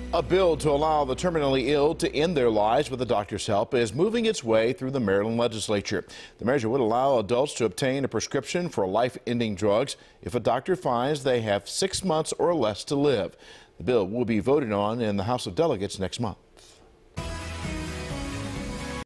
A bill to allow the terminally ill to end their lives with a doctor's help is moving its way through the Maryland legislature. The measure would allow adults to obtain a prescription for life-ending drugs if a doctor finds they have 6 months or less to live. The bill will be voted on in the House of Delegates next month.